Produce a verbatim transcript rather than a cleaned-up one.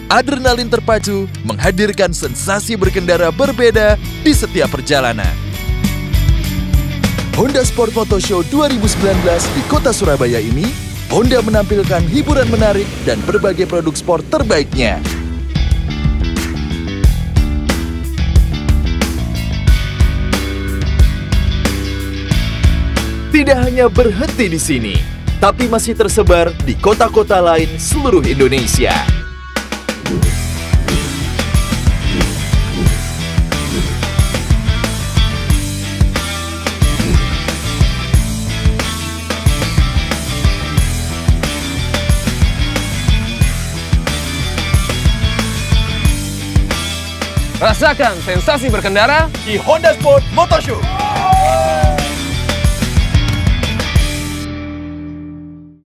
adrenalin terpacu menghadirkan sensasi berkendara berbeda di setiap perjalanan. Honda Sport Moto Show dua ribu sembilan belas di kota Surabaya ini, Honda menampilkan hiburan menarik dan berbagai produk sport terbaiknya. Tidak hanya berhenti di sini, tapi masih tersebar di kota-kota lain seluruh Indonesia. Rasakan sensasi berkendara Di Honda Sport Moto Show.